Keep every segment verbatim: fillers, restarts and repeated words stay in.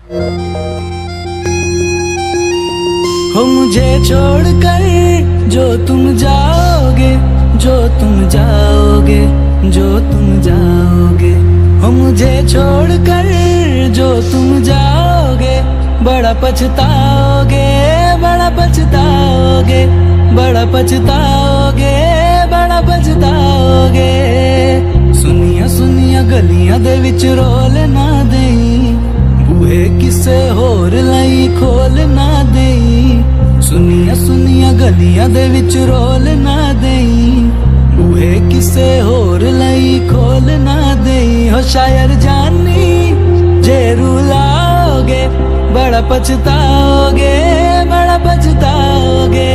हो मुझे छोड़कर जो तुम जाओगे, जो तुम जाओगे, जो तुम जाओगे। हो मुझे छोड़कर जो तुम जाओगे, बड़ा पछताओगे, बड़ा पछताओगे, बड़ा पछताओगे, बड़ा पछताओगे। सुनिया सुनिया गलियां दे विच रोल ना देई, बूहे किसे होर लाई खोल ना देई। सुनिया सुनिया गलियां दे विच रोल ना देई, बूहे किसे होर लाई खोल ना देई। हो शायर जानी जे रुलाओगे, बड़ा पछताओगे, बड़ा पछताओगे।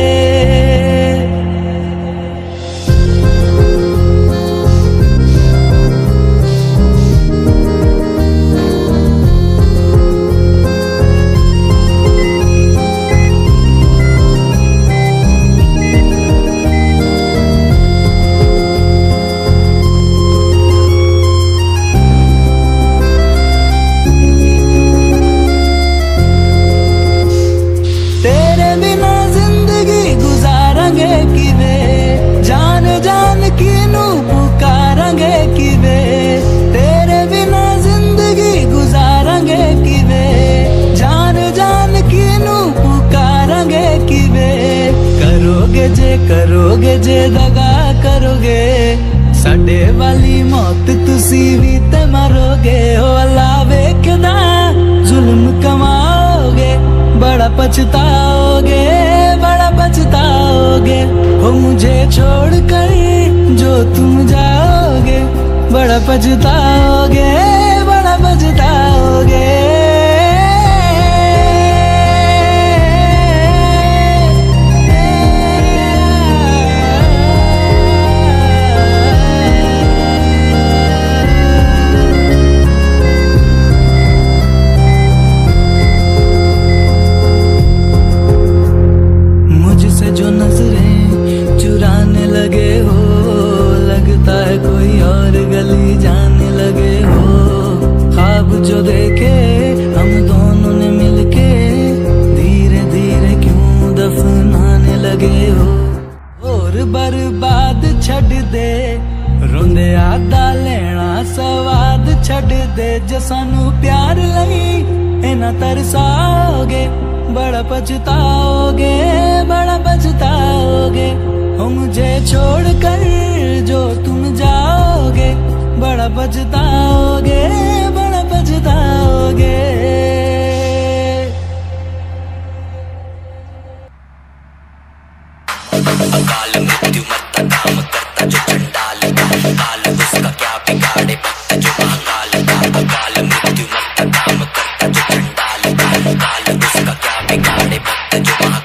जे करोगे जे दगा करोगे, साडे वाली मौत तुसी भी ते मरोगे। हो अल्लाह वेखदा जुल्म कमाओगे, बड़ा पछताओगे, बड़ा पछताओगे। हो मुझे छोड़कर जो तुम जाओगे, बड़ा पछताओगे, बड़ा पछताओगे। जो नजरें चुराने लगे हो, लगता है कोई और गली जाने लगे हो। ख्वाब जो देखे हम दोनों ने मिलके, धीरे धीरे क्यों दफनाने लगे हो। और बर्बाद छड़ दे, रोंदे आदा लेना स्वाद छड़ दे। जे सानू प्यार लई इना तरसाओगे, बड़ा पछताओगे, बड़ा पछताओगे। हो मुझे छोड़कर जो तुम जाओगे, बड़ा पछताओगे, बड़ा पछताओगे। अकाल मृत्यु मरता काम करता जो चंडाल का, काल उसका क्या बिगाड़े भक्त जो महाकाल का। अकाल मृत्यु मरता काम करता जो चंडाल का, काल उसका क्या बिगाड़े भक्त जो महाकाल।